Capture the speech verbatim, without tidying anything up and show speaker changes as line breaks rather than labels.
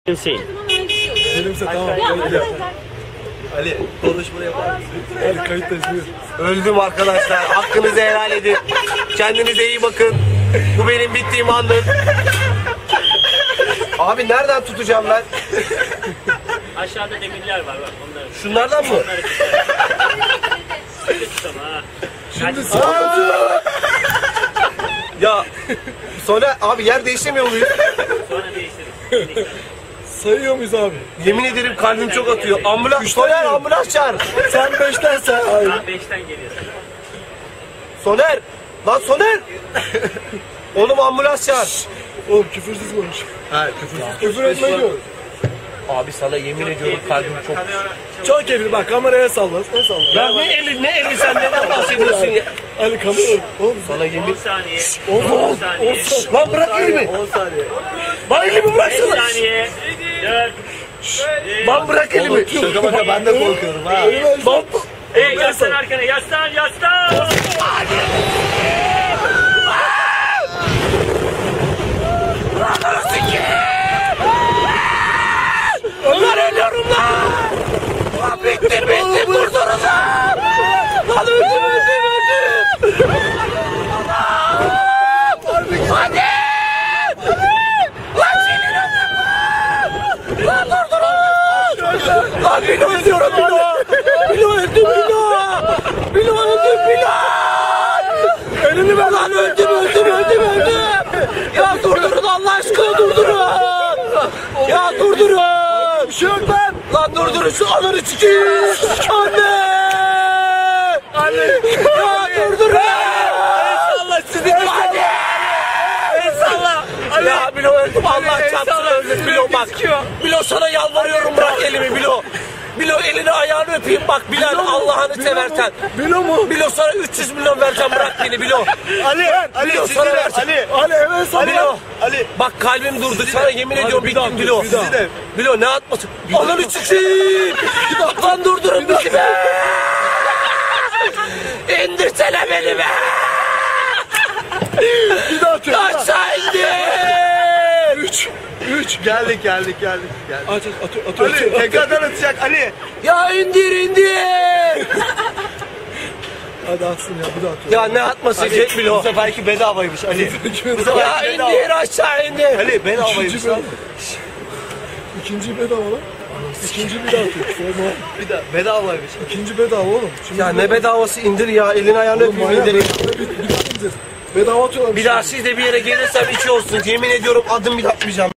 Hüseyin.
Benimse tamam.
Ali konuşma yapar mısın?
Hadi kayıttayız, buyur.
Öldüm arkadaşlar. Hakkınızı helal edin. Kendinize iyi bakın. Bu benim bittiğim andır. Abi nereden tutacağım ben?
Aşağıda demirler var bak onları.
Şunlardan mı?
Onları tut. Öyle tutalım ha.
Şimdi sağ
Ya sonra abi yer değişemiyor muyuz?
Sonra değiştiririz.
sayıyor muyuz abi?
Yemin ederim kalbim çok atıyor. Ambulans, Soner ambulans çağır.
Sen beşten say. Hayır.
Daha beşten geliyorsun.
Soner. Lan Soner. Oğlum ambulans çağır.
Oğlum küfürsüz konuş.
Ha küfürsüz.
Küfür etme diyor.
Abi sana yemin ediyorum kalbim çok...
Çok keyifli, bak kameraya salla. Ne salla?
Ya ne eli ne eli sen neden bahsediyorsun ya?
Ali kamera. Oğlum
Sana yemin...
on saniye.
on
on saniye.
Lan bırak elimi.
on saniye.
Lan elimi
beş
bıraksana.
saniye. dört.
Lan bırak elimi.
Şaka baka ben de korkuyorum ha.
Lan
Hey yaslan arkana yaslan yaslan.
Lan ölüyorum lan. Lan bittim bittim durdurun lan. Lan öldüm öldüm öldüm. Hadi. Lan senin öldüm lan. Lan durdurun. Lan Bilo ölüyorum Bilo. Bilo öldüm Bilo. Bilo öldüm Bilo. Elini ver lan öldüm öldüm öldüm öldüm. Ya durdurun Allah aşkına durdurun. Ya durdurun. Bir şey yok lan. Lan durdurun şu ananı çıkayım. Anne. Anne. Ya durdurun. Allah sizi. Anne. Eyvallah. Ya Bilo öldüm Allah çarpsın öldüm Bilo bak. Bilo sana yalvarıyorum bırak elimi Bilo. Bilo elini ayağını öpeyim bak Bilal Allah'ını seversen.
Bilo mu?
Bilo sana üç yüz milyon vereceğim bırak beni Bilo.
Ali. Ali.
Bilo sana vereceğim.
Ali. Ali hemen salla.
Bilo.
Ali.
Bak kalbim durdu sana yemin ediyorum
bir daha
bittim
dur,
Bilo.
bir daha.
Bilo ne atmasın? Ananı çıkayım. Lan durdurun bizi be. İndirsene beni be.
Bir daha atıyor.
Aşağı indir.
Üç. Üç.
Geldik geldik geldik. geldik.
Aç aç atıyor atıyor.
Ali
atıyor.
tekrardan atacak Ali.
Ya indir indir.
Hadi atsın ya, bir daha atıyor.
Ya ne atması Jet
Bu
Bilo.
seferki bedavaymış Ali. Bu sefer
Ya indir aşağı indir.
Ali bedavaymış
İkinci
lan.
bedava. İkinci bedava lan. İkinci bir daha atıyor. Sorma.
Bir daha bedavaymış.
İkinci bedava oğlum. Şimdi
Ya ne bedavası indir ya elini ayağını
oğlum,
öpeyim
manyak.
indir.
Bir, bir, bir, bir, bedava atıyorlar.
Bir daha siz de bir yere gelirsem içi olsun. Yemin ediyorum adım bile atmayacağım.